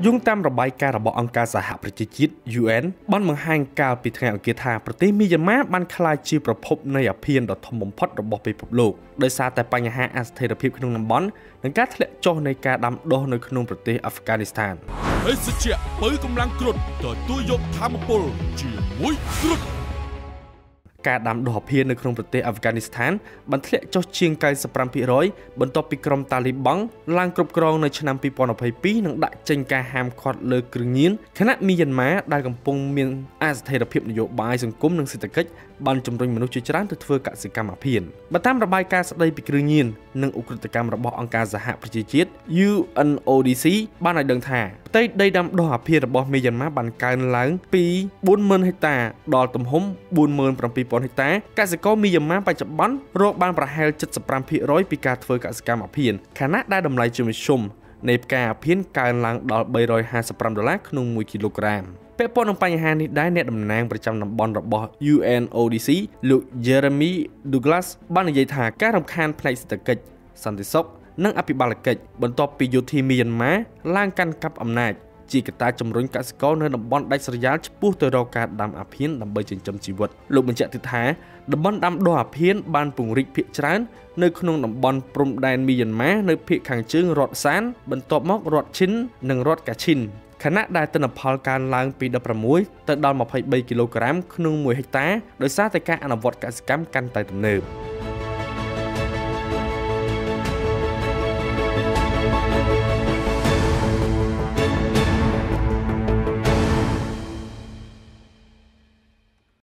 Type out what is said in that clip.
យោងតាមរបាយការណ៍របស់អង្គការសហប្រជាជាតិ UN បានបង្ហាញកាលពីថ្ងៃអង្គារថាប្រទេសមីយ៉ាន់ម៉ាបានក្លាយជាប្រភពនៃអាភៀនដ៏ធំបំផុតរបស់ពិភពលោកដោយសារតែបញ្ហាអស្ថិរភាពក្នុងតំបន់និងការធ្លាក់ចុះនៃការដាំដុះនៅក្នុងប្រទេសអាហ្វហ្គានីស្ថានភេសជ្ជៈបើកម្លាំងគ្រុឌទទួលយកធម្មពលជាមួយគ្រុឌការដាំដុះអាភៀននៅក្នុងប្រទេសអាហ្វហ្គានីស្ថានបានធ្លាក់ចុះជាង 95% បន្ទាប់ពីក្រុមតាលីបង់ឡើងគ្រប់គ្រងនៅឆ្នាំ2022និងដាក់ចេញការហាមឃាត់លើគ្រឿងញៀនខណៈមីយ៉ាន់ម៉ាដែលកំពុងមានអស្ថិរភាពនយោបាយសង្គមនិងសេដ្ឋកិច្ចបានជំរុញមនុស្សជាច្រើនទៅធ្វើកសិកម្មអាភៀនបើតាមរបាយការណ៍ស្ដីពីគ្រឿងញៀននិងឧក្រិដ្ឋកម្មរបស់អង្គការសហប្រជាជាតិ UNODC បានឲ្យដឹងថាផ្ទៃដីដាំដុះអាភៀនរបស់មីយ៉ាន់ម៉ាបានកើនឡើងពី 40,000 ហិកតាដល់ទំហំ 47,000 ហិកតាកសិករមីយ៉ាន់ម៉ាបច្ចុប្បន្នរកបានប្រហែល 75% ពីការធ្វើកសិកម្មអាភៀនខណៈដែលតម្លៃជាមធ្យមនៃផ្កាអាភៀនកើនឡើងដល់$355ក្នុង1គីឡូក្រាមពាក់ព័ន្ធនឹងបញ្ហានេះដែរអ្នកតំណាងប្រចាំតំបន់របស់ UNODC លោក Jeremy Douglas បាននិយាយថាការរំខានផ្នែកសេដ្ឋកិច្ចសន្តិសុខនិងអភិបាលកិច្ចបន្ទាប់ពីយោធាមីយ៉ាន់ម៉ាឡើងកាន់កាប់អំណាចជាកត្តាជំរុញកសិករនៅតំបន់ដាច់ស្រយាលឆ្ពោះទៅរកការដាំអាភៀនដើម្បីចិញ្ចឹមជីវិតលោកបញ្ជាក់ទៀតថាតំបន់ដាំដុះអាភៀនបានពង្រីកភាគច្រើននៅក្នុងតំបន់ព្រំដែនមីយ៉ាន់ម៉ានៅភាគខាងជើងរដ្ឋសានបន្ទាប់មករដ្ឋឈិននិងរដ្ឋកាឈិនខណៈដែលទិន្នផលកើនឡើងពី16ទៅដល់23គីឡូក្រាមក្នុង1ហិកតាដោយសារតែការអនុវត្តកសិកម្មកាន់តែទំនើប